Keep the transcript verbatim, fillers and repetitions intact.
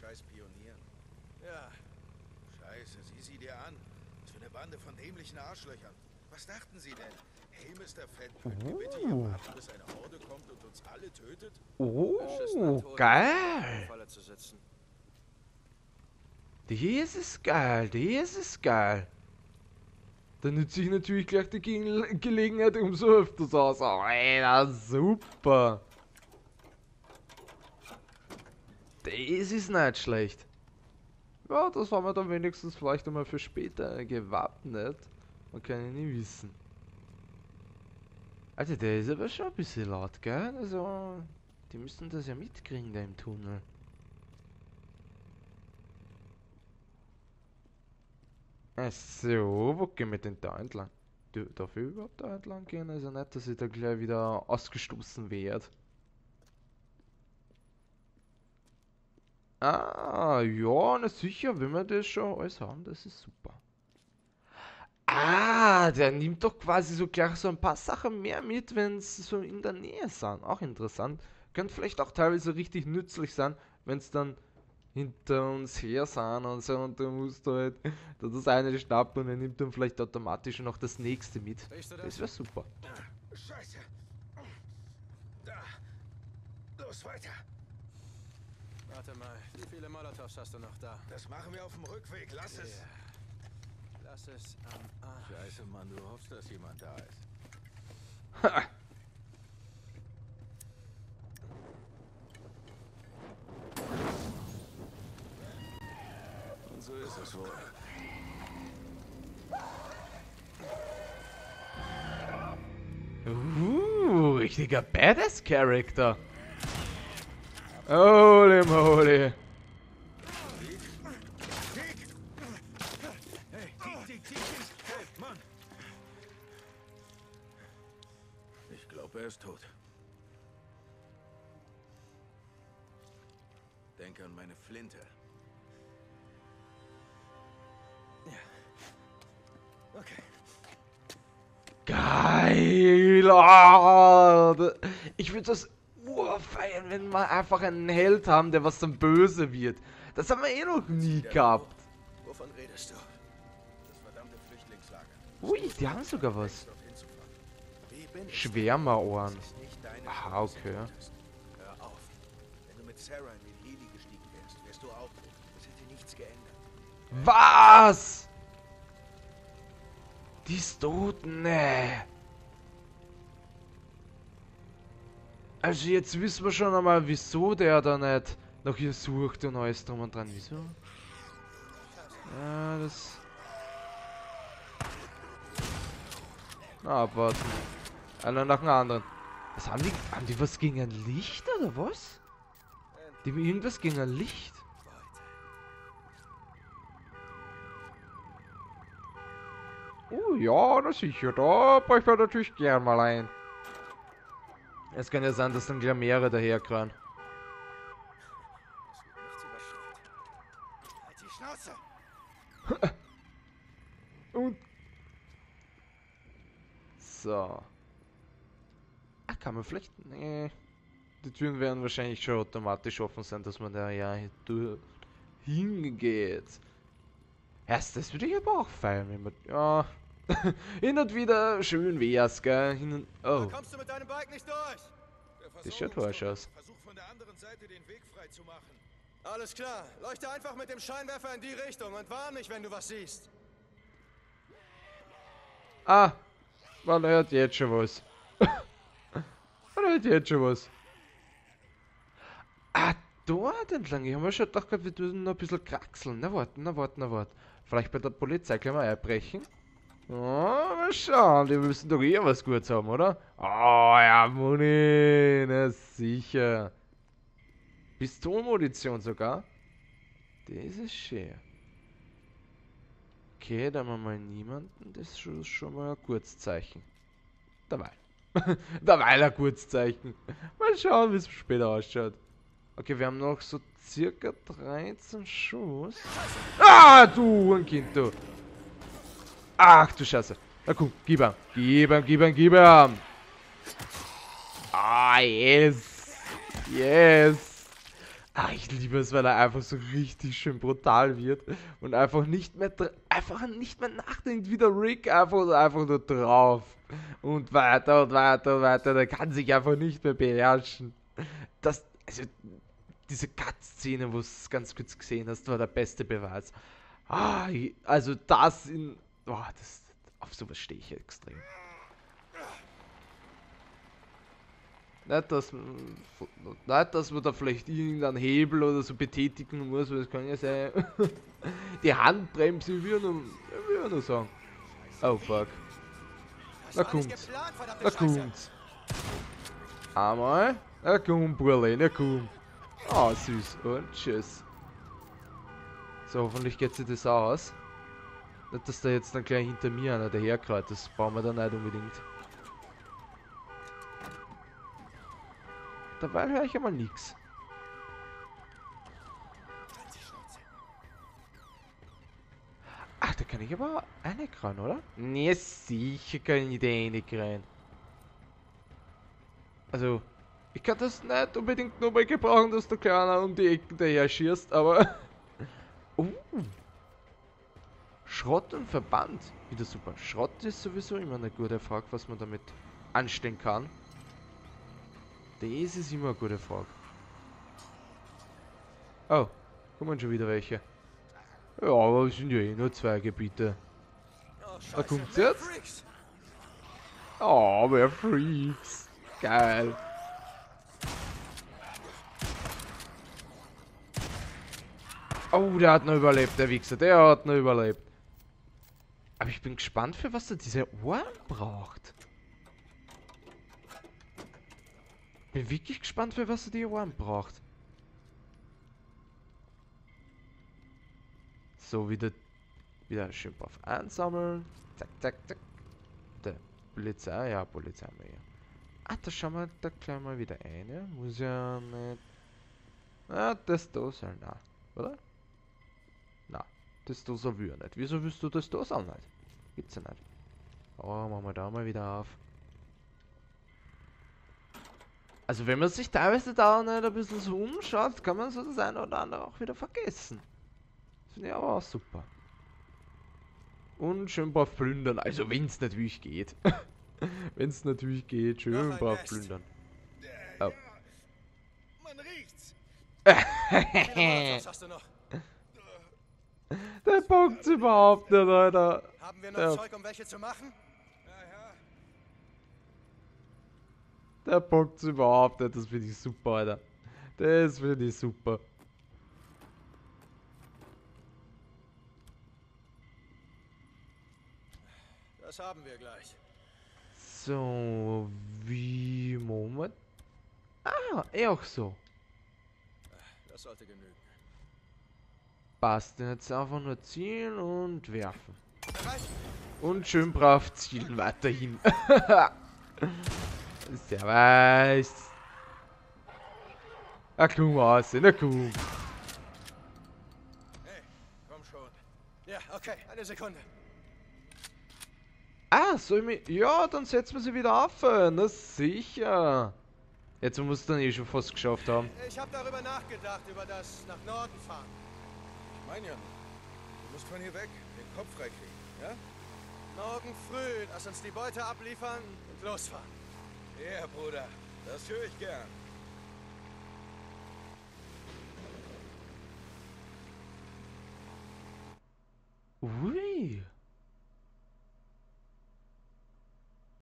scheiß Pionieren. Ja. Scheiße, sieh sie dir an. Was für eine Bande von dämlichen Arschlöchern. Was dachten sie denn? Hey, Mister Fett, könnt ihr bitte hier warten, bis eine Horde kommt und uns alle tötet? Oh, geil. Zu sitzen. Das ist geil, das ist geil. Dann nütze ich natürlich gleich die Ge Gelegenheit umso öfters aus. Alter, super. Das ist nicht schlecht. Ja, das haben wir dann wenigstens vielleicht einmal für später gewappnet. Man kann ja nie wissen. Also der ist aber schon ein bisschen laut, gell? Also, die müssten das ja mitkriegen da im Tunnel. Ach so, wo gehen wir denn da entlang? Du, darf ich überhaupt da entlang gehen? Also nicht, dass ich da gleich wieder ausgestoßen werde. Ah, ja, na sicher, wenn wir das schon alles haben, das ist super. Ah, der nimmt doch quasi so gleich so ein paar Sachen mehr mit, wenn es so in der Nähe sind. Auch interessant. Könnte vielleicht auch teilweise richtig nützlich sein, wenn es dann hinter uns her sind und so, und du musst halt da das eine schnappen und er nimmt dann vielleicht automatisch noch das nächste mit. Das wäre super. Scheiße. Da. Los, weiter. Warte mal, wie viele Molotovs hast du noch da? Das machen wir auf dem Rückweg. Lass es. Ja. Lass es am Arsch. Scheiße, Mann, du hoffst, dass jemand da ist. Ha. Und so ist es wohl. Uh, richtiger Badass-Charakter. Holy moly. Hey, Tick, Tick, Tick, Tick. Hey, Mann. Ich glaube, er ist tot. Denke an meine Flinte. Ja. Okay. Geil! Oh, ich würde das urfeiern, wenn wir einfach einen Held haben, der was dann böse wird. Das haben wir eh noch nie gehabt. Wovon redest du? Das verdammte Flüchtlingslager. Ui, die haben sogar was. Dorthin zu fahren. Wie bin ich? Schwärmerohren. Das ist nicht deine Aha, Schuld, dass du okay. tot bist. Hör auf. Wenn du mit Sarah in den Heli gestiegen wärst, wärst du auch tot. Das hätte nichts geändert. Was? Die ist tot? Nee. Also jetzt wissen wir schon einmal, wieso der da nicht nach ihr sucht und alles drum und dran. Wieso? Ja, das... Na, abwarten. Einer nach dem anderen. Was haben die? Haben die was gegen ein Licht oder was? Die haben irgendwas gegen ein Licht? Oh ja, na sicher, da bräuchte man natürlich gern mal ein. Es kann ja sein, dass dann gleich mehrere daherkrauen. Halt die Schnauze! Und... So. Ah, kann man vielleicht... Nee. Die Türen werden wahrscheinlich schon automatisch offen sein, dass man da ja hingeht. Erst das würde ich aber auch feiern, wenn man... Ja... Hin und wieder schön wär's, gell? Hin und... Oh. Kommst du mit deinem Bike nicht durch? Das schaut harsch aus. Versuch von der anderen Seite den Weg frei zu machen. Alles klar. Leuchte einfach mit dem Scheinwerfer in die Richtung und warn mich, wenn du was siehst. Ah, man hört jetzt schon was. Man hört jetzt schon was. Ah, dort entlang. Ich habe mir schon gedacht, wir müssen noch ein bisschen kraxeln. Na warten, na warten, na warten. Vielleicht bei der Polizei können wir einbrechen. Oh, mal schauen, die müssen doch eher was Gutes haben, oder? Oh, ja, Muni, na sicher. Pistolenmunition sogar. Das ist schön. Okay, da haben wir mal niemanden. Das ist schon, schon mal ein Kurzzeichen. Dabei. Dabei ein Kurzzeichen. Mal schauen, wie es später ausschaut. Okay, wir haben noch so circa dreizehn Schuss. Ah, du Hurenkind, du. Ach du Scheiße. Na komm, gib ihm. Gib ihm, gib ihm, gib ihm. Ah, yes. Yes. Ah, ich liebe es, weil er einfach so richtig schön brutal wird und einfach nicht mehr dr- einfach nicht mehr nachdenkt wie der Rick, einfach, einfach nur drauf und weiter und weiter und weiter. Der kann sich einfach nicht mehr beherrschen. Das, also diese Cut-Szene, wo du es ganz kurz gesehen hast, war der beste Beweis. Ah, ich- also das in, boah, das, auf sowas stehe ich extrem. Nicht dass, man- nicht, dass man da vielleicht irgendeinen Hebel oder so betätigen muss, weil das kann ja sein. Die Handbremse, wie nur, wie nur sagen. Oh fuck. Das Na war nicht kommt's. geplant, verdammte Na Scheiße. kommt's. Einmal. Na komm, Burle, na komm. Ah, süß. Und tschüss. So, hoffentlich geht sich das aus. Nicht, dass da jetzt dann gleich hinter mir einer daherkreut. Das brauchen wir dann nicht unbedingt. Dabei höre ich aber nichts. Ach, da kann ich aber rein, oder? Ne, sicher kann ich da rein. Also, ich kann das nicht unbedingt nur mal gebrauchen, dass der Kleiner um die Ecken daher schießt, aber... uh. Schrott und Verband. Wieder super. Schrott ist sowieso immer eine gute Frage, was man damit anstellen kann. Das ist immer eine gute Frage. Oh, kommen schon wieder welche. Ja, aber es sind ja eh nur zwei Gebiete. Oh, Da Scheiße. kommt's Mehr jetzt? Freaks. Oh, mehr Freaks. Geil. Oh, der hat noch überlebt, der Wichser. Der hat noch überlebt. Aber ich bin gespannt, für was er diese Ohren braucht. Bin wirklich gespannt, für was er die Ohren braucht. So, wieder, wieder schön brav einsammeln. Zack, zack, zack. Der Polizei, ja, Polizei haben wir hier. Ah, da schauen wir da gleich mal wieder ein, ja. Muss ja nicht... Ah, das da soll, na, oder? Na, das da soll wir nicht. Wieso willst du das da soll nicht? Gibt's ja nicht. Oh, machen wir da mal wieder auf. Also wenn man sich teilweise da nicht ein bisschen so umschaut, kann man so das eine oder andere auch wieder vergessen. Das finde ich aber auch super. Und schön brav plündern, also wenn es natürlich geht. Wenn es natürlich geht, schön Noch ein brav Nest. plündern. Äh, Oh. ja, man riecht's. Wie viele Molotows hast du noch? Der bockt's überhaupt nicht, Alter. Haben wir noch Ja. Zeug, um welche zu machen? Ja, ja. Der bockt's überhaupt nicht, das finde ich super, Alter. Das finde ich super. Das haben wir gleich. So, wie Moment. Ah, eh auch so. Das sollte genügen. Passt, jetzt einfach nur zielen und werfen. Bereit? Und schön brav zielen weiterhin. Servus. Na komm aus, na komm. Hey, komm schon. Ja, okay. Eine Sekunde. Ah, soll ich mich... Ja, dann setzen wir sie wieder auf. Na sicher. Jetzt muss es dann eh schon fast geschafft haben. Ich habe darüber nachgedacht, über das nach Norden fahren. Ich mein ja, du musst von hier weg, den Kopf freikriegen, ja? Morgen früh, lass uns die Beute abliefern und losfahren. Ja, Bruder, das höre ich gern.